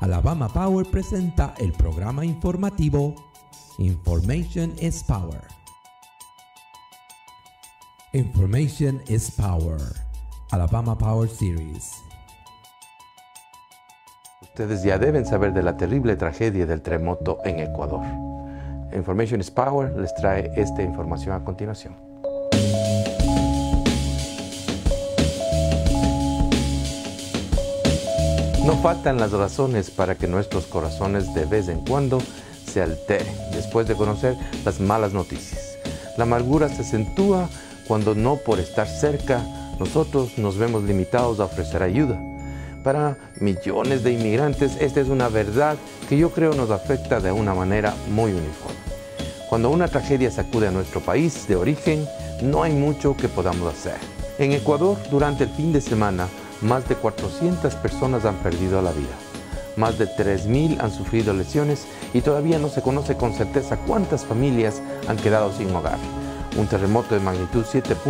Alabama Power presenta el programa informativo Information is Power. Information is Power, Alabama Power Series. Ustedes ya deben saber de la terrible tragedia del terremoto en Ecuador. Information is Power les trae esta información a continuación. No faltan las razones para que nuestros corazones de vez en cuando se alteren después de conocer las malas noticias. La amargura se acentúa cuando no por estar cerca nosotros nos vemos limitados a ofrecer ayuda. Para millones de inmigrantes esta es una verdad que yo creo nos afecta de una manera muy uniforme. Cuando una tragedia sacude a nuestro país de origen, no hay mucho que podamos hacer. En Ecuador, durante el fin de semana, más de 400 personas han perdido la vida. Más de 3.000 han sufrido lesiones y todavía no se conoce con certeza cuántas familias han quedado sin hogar. Un terremoto de magnitud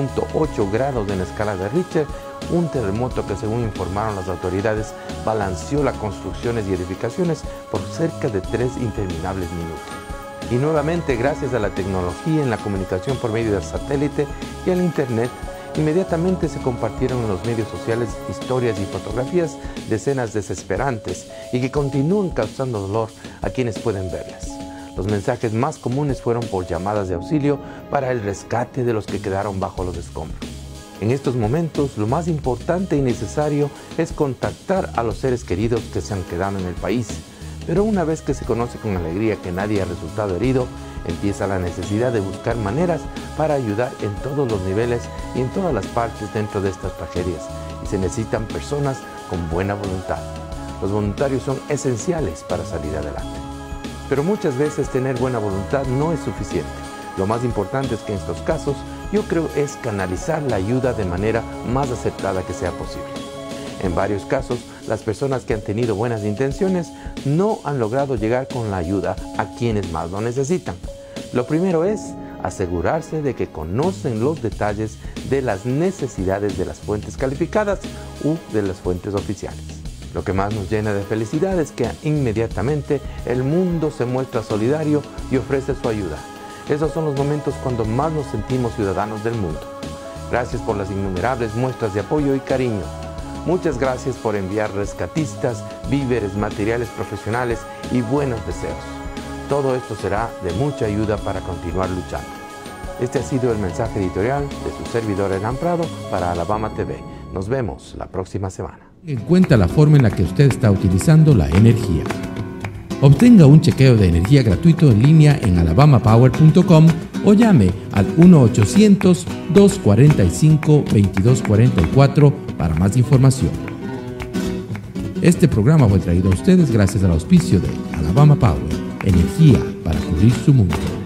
7.8 grados en la escala de Richter, un terremoto que, según informaron las autoridades, balanceó las construcciones y edificaciones por cerca de 3 interminables minutos. Y nuevamente, gracias a la tecnología en la comunicación por medio del satélite y al Internet, inmediatamente se compartieron en los medios sociales historias y fotografías de escenas desesperantes y que continúan causando dolor a quienes pueden verlas. Los mensajes más comunes fueron por llamadas de auxilio para el rescate de los que quedaron bajo los escombros. En estos momentos, lo más importante y necesario es contactar a los seres queridos que se han quedado en el país. Pero una vez que se conoce con alegría que nadie ha resultado herido, empieza la necesidad de buscar maneras para ayudar en todos los niveles y en todas las partes dentro de estas tragedias. Y se necesitan personas con buena voluntad. Los voluntarios son esenciales para salir adelante. Pero muchas veces tener buena voluntad no es suficiente. Lo más importante es que en estos casos, yo creo, es canalizar la ayuda de manera más acertada que sea posible. En varios casos, las personas que han tenido buenas intenciones no han logrado llegar con la ayuda a quienes más lo necesitan. Lo primero es asegurarse de que conocen los detalles de las necesidades de las fuentes calificadas u de las fuentes oficiales. Lo que más nos llena de felicidad es que inmediatamente el mundo se muestra solidario y ofrece su ayuda. Esos son los momentos cuando más nos sentimos ciudadanos del mundo. Gracias por las innumerables muestras de apoyo y cariño. Muchas gracias por enviar rescatistas, víveres, materiales profesionales y buenos deseos. Todo esto será de mucha ayuda para continuar luchando. Este ha sido el mensaje editorial de su servidor Hernán Prado para Alabama TV. Nos vemos la próxima semana. En cuenta la forma en la que usted está utilizando la energía. Obtenga un chequeo de energía gratuito en línea en alabamapower.com o llame al 1-800-245-2244 para más información. Este programa fue traído a ustedes gracias al auspicio de Alabama Power, energía para cubrir su mundo.